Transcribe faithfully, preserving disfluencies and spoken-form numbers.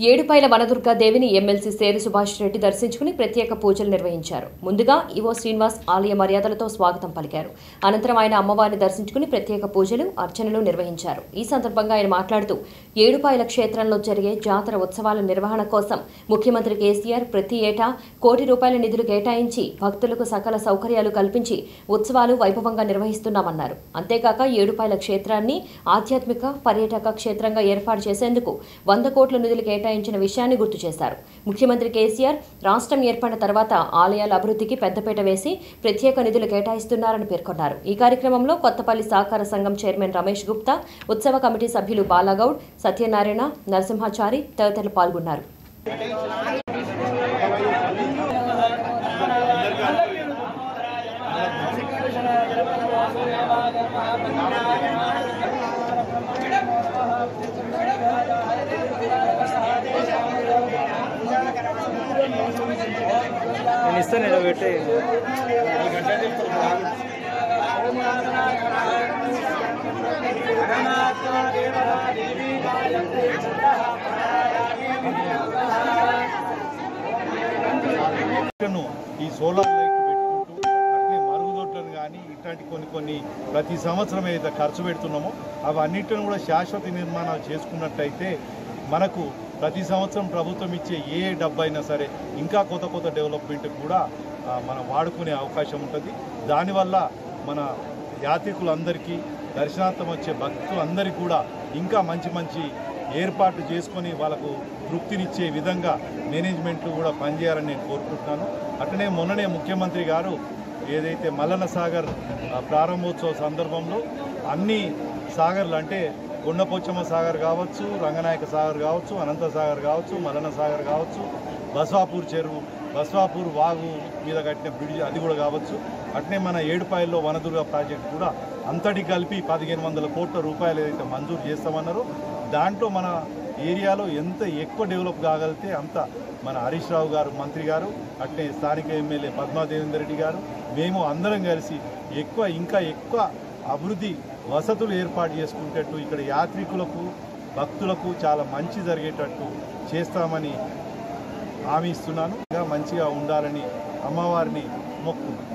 ఏడుపాయల వనదుర్గా దేవిని ఎమ్మెల్సీ సేరు సుభాష్ రెడ్డి దర్శించుకుని ప్రత్యేక పూజలు నిర్వహించారు. ముందుగా ఈవో శ్రీనివాస్ ఆలయ మర్యాదలతో స్వాగతం పలికారు. అనంతరం ఆయన అమ్మవారిని దర్శించుకుని ప్రత్యేక పూజలు, అర్చనలు నిర్వహించారు. ఈ సందర్భంగా ఆయన మాట్లాడుతూ ఏడుపాయల క్షేత్రంలో జరిగే జాతర ఉత్సవాల నిర్వహణ కోసం ముఖ్యమంత్రి కేసీఆర్ ప్రతి ఏటా కోటి రూపాయల నిధులు కేటాయించి భక్తులకు సకల సౌకర్యాలు కల్పించి ఉత్సవాలు వైభవంగా నిర్వహిస్తున్నామన్నారు. అంతేకాక ఏడుపాయల క్షేత్రాన్ని ఆధ్యాత్మిక పర్యాటక క్షేత్రంగా ఏర్పాటు చేసేందుకు వంద కోట్ల నిధులు కేటాయించిన విషయాన్ని గుర్తు చేశారు. ముఖ్యమంత్రి కేసీఆర్ రాష్ట్రం ఏర్పడిన తర్వాత ఆలయాల అభివృద్ధికి పెద్దపీట వేసి ప్రత్యేక నిధులు కేటాయిస్తున్నారని పేర్కొన్నారు. ఈ కార్యక్రమంలో కొత్తపల్లి సహకార సంఘం చైర్మన్ రమేష్ గుప్తా, ఉత్సవ కమిటీ సభ్యులు బాలాగౌడ్, సత్యనారాయణ, నరసింహాచారి తదితరులు పాల్గొన్నారు. ఇస్తాను పెట్టి ఈ సోలార్ లైట్ పెట్టుకుంటూ అట్లే మరుగుదొడ్లను కానీ ఇట్లాంటి కొన్ని కొన్ని ప్రతి సంవత్సరం ఏదైతే ఖర్చు పెడుతున్నామో అవన్నిటిని కూడా శాశ్వత నిర్మాణాలు చేసుకున్నట్టయితే మనకు ప్రతి సంవత్సరం ప్రభుత్వం ఇచ్చే ఏ డబ్బు అయినా సరే ఇంకా కొత్త కొత్త డెవలప్మెంట్ కూడా మనం వాడుకునే అవకాశం ఉంటుంది. దానివల్ల మన యాత్రికులందరికీ దర్శనార్థం వచ్చే భక్తులందరికీ కూడా ఇంకా మంచి మంచి ఏర్పాటు చేసుకొని వాళ్ళకు తృప్తినిచ్చే విధంగా మేనేజ్మెంట్లు కూడా పనిచేయాలని నేను కోరుకుంటున్నాను. అట్లనే మొన్ననే ముఖ్యమంత్రి గారు ఏదైతే మల్లన్న సాగర్ ప్రారంభోత్సవ సందర్భంలో అన్ని సాగర్లు అంటే కొండపోచమ్మ సాగర్ కావచ్చు, రంగనాయక సాగర్ కావచ్చు, అనంత సాగర్ కావచ్చు, మల్లన్న సాగర్ కావచ్చు, బస్వాపూర్ చెరువు, బస్వాపూర్ వాగు మీద కట్టిన బ్రిడ్జ్ అది కూడా కావచ్చు. అట్నే మన ఏడుపాయల్లో వనదుర్గా ప్రాజెక్ట్ కూడా అంతటి కలిపి పదిహేను వందల కోట్ల రూపాయలు ఏదైతే మంజూరు చేస్తామన్నారో దాంట్లో మన ఏరియాలో ఎంత ఎక్కువ డెవలప్ కాగలిగితే అంత మన హరీష్ రావు గారు మంత్రి గారు, అట్నే స్థానిక ఎమ్మెల్యే పద్మాదేవేందర్ రెడ్డి గారు, మేము అందరం కలిసి ఎక్కువ ఇంకా ఎక్కువ అభివృద్ధి వసతులు ఏర్పాటు చేసుకునేటట్టు ఇక్కడ యాత్రికులకు భక్తులకు చాలా మంచి జరిగేటట్టు చేస్తామని హామీ ఇస్తున్నాను. మంచిగా ఉండాలని అమ్మవారిని మొక్కుతున్నాను.